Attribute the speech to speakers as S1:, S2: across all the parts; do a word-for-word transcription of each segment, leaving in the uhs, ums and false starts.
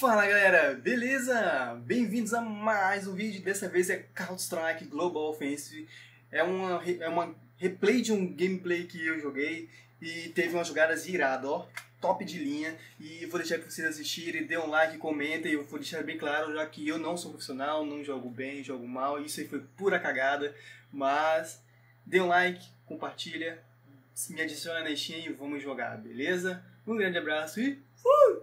S1: Fala galera, beleza? Bem-vindos a mais um vídeo, dessa vez é Counter-Strike Global Offensive. É uma, é uma replay de um gameplay que eu joguei e teve umas jogadas iradas, ó, top de linha. E vou deixar para vocês assistirem, dê um like, comentem, eu vou deixar bem claro já que eu não sou profissional, não jogo bem, jogo mal, isso aí foi pura cagada. Mas dê um like, compartilha, me adiciona na Steam e vamos jogar, beleza? Um grande abraço e fui!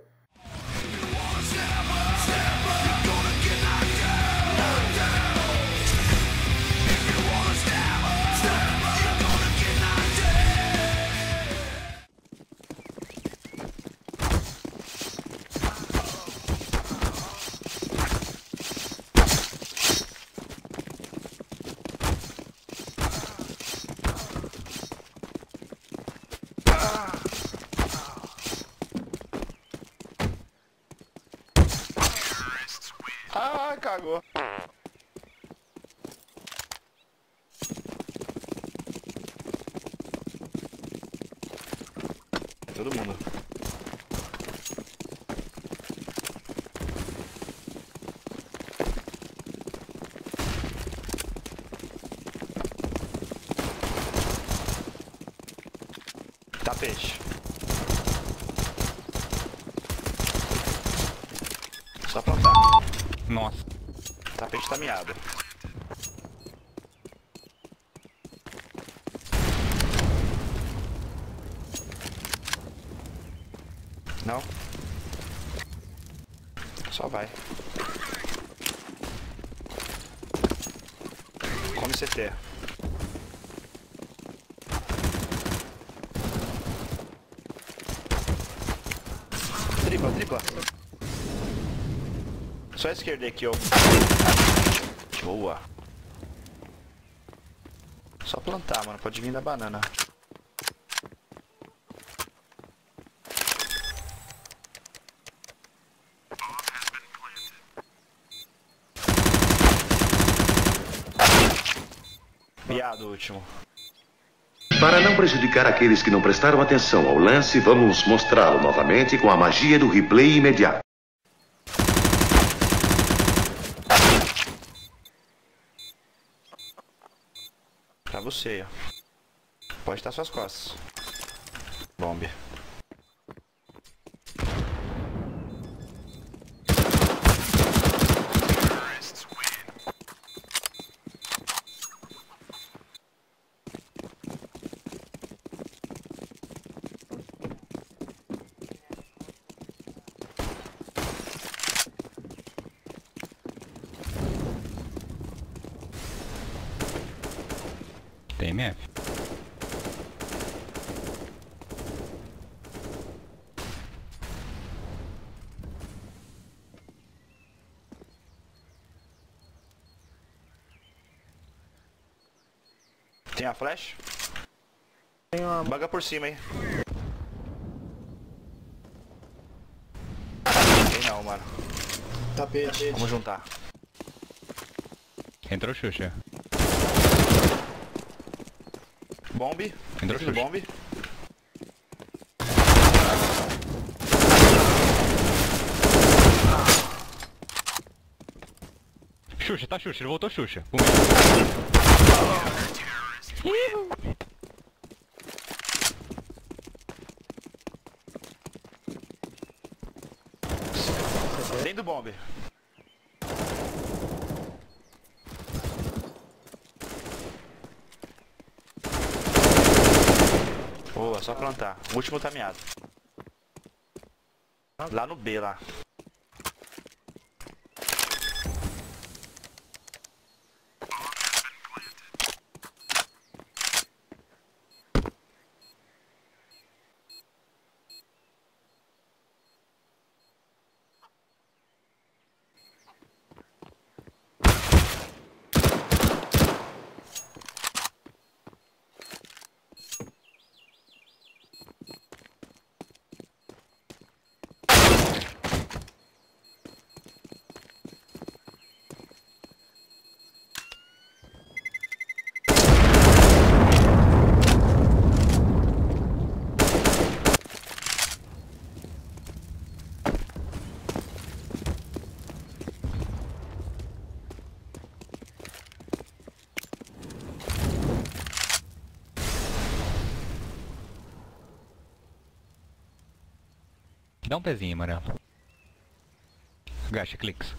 S2: Ah, cagou. Todo mundo. Tapete. Só plantar.
S3: Nossa.
S2: Tapete tá miado. Não. Só vai. Come C T. Tripla, tripla. Só a esquerda aqui, ó. Boa. Só plantar, mano. Pode vir da banana. Piado último.
S4: Para não prejudicar aqueles que não prestaram atenção ao lance, vamos mostrá-lo novamente com a magia do replay imediato.
S2: Pra você, ó. Pode estar suas costas. Bombe.
S3: Tem M F.
S2: Tem a flash? Tem uma baga por cima, hein? Tem não, mano.
S1: Tapete.
S2: Vamos juntar.
S3: Entrou Xuxa.
S2: Bombe.
S3: Entrou
S2: Dentro do
S3: Xuxa.
S2: bombe.
S3: Xuxa, tá Xuxa, ele voltou Xuxa. Um.
S2: Dentro do bombe. Boa, só plantar. O último tá miado. Lá no B, lá.
S3: Dá um pezinho, amarelo. Agacha, cliques.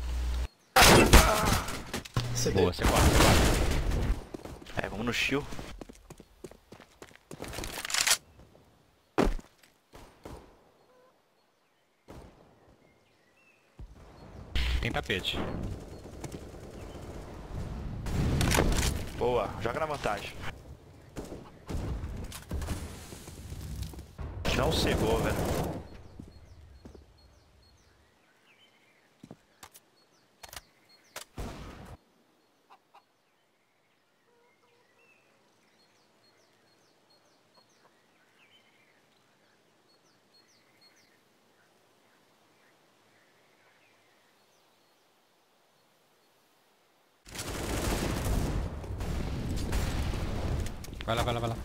S3: Boa, C quatro, C quatro.
S2: É, vamos no shield.
S3: Tem tapete.
S2: Boa, joga na vantagem. Não cegou, velho.
S3: Vai lá, vai lá, vai lá.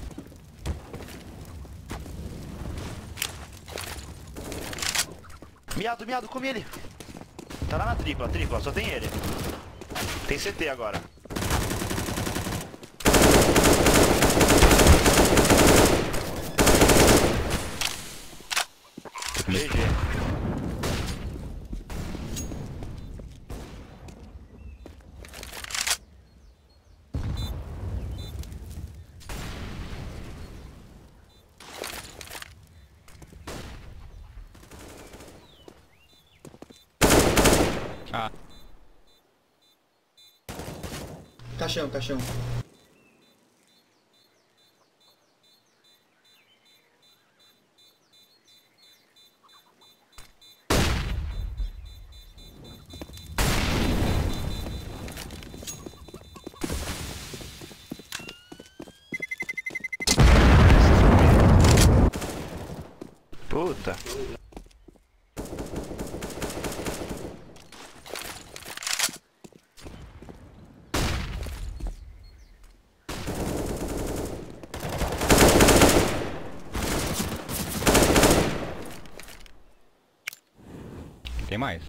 S2: Miado, miado, come ele. Tá lá na tripla, tripla, só tem ele. Tem C T agora. G G.
S3: Ah,
S1: Caixão, caixão.
S2: Puta.
S3: tem mais.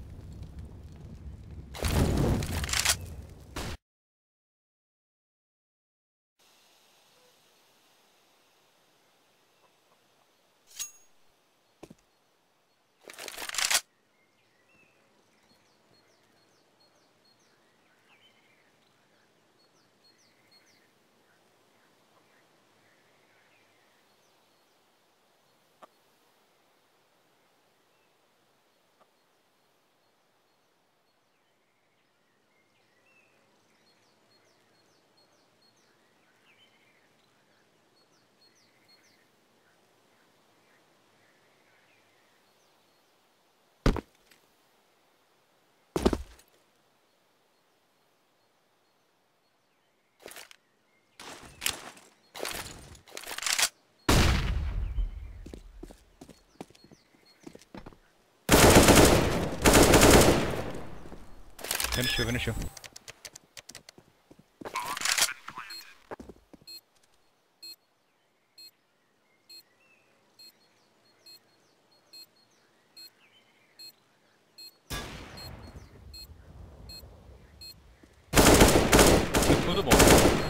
S3: Vem no show, vem no show. Tudo bom.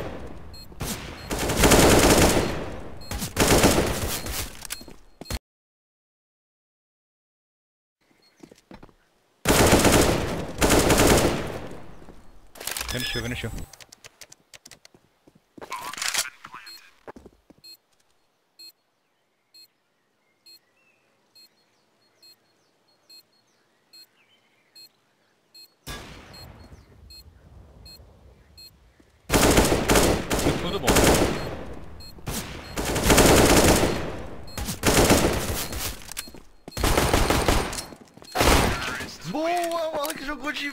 S3: Vem no show, vem no show. Tudo bom.
S2: Boa, mano, que jogou de...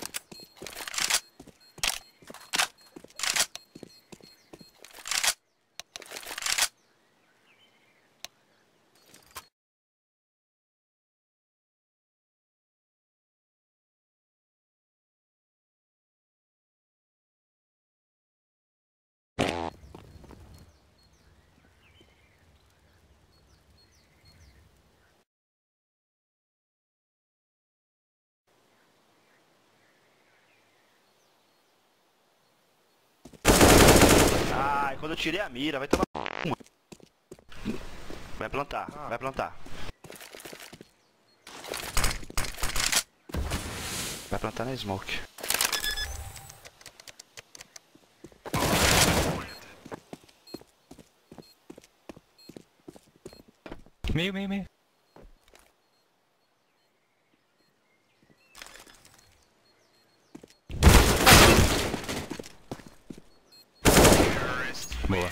S2: Ai, quando eu tirei a mira, vai tomar... Vai plantar, vai plantar. Vai plantar na smoke.
S3: Meio, meio, meio. Boa.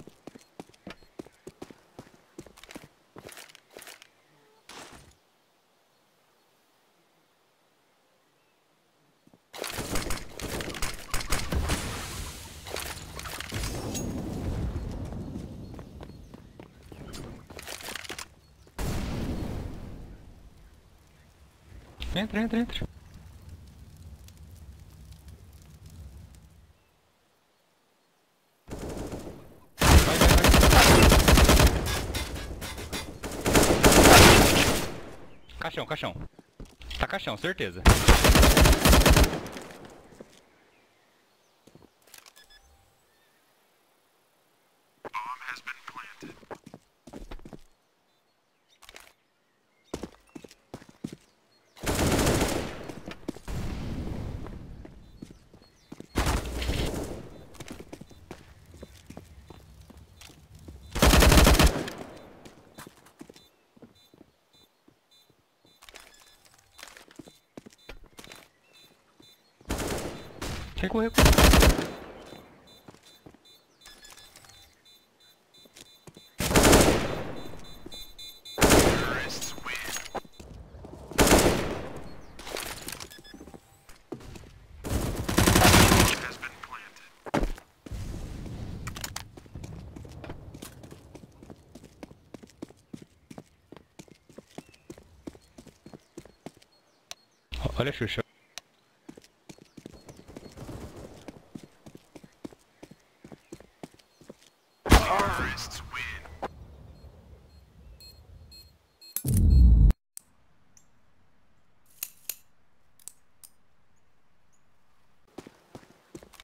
S3: Entra, entra, entra. Vai, vai, vai. Caixão, caixão. Tá caixão, certeza. Recua, recua. Olha a Xuxa.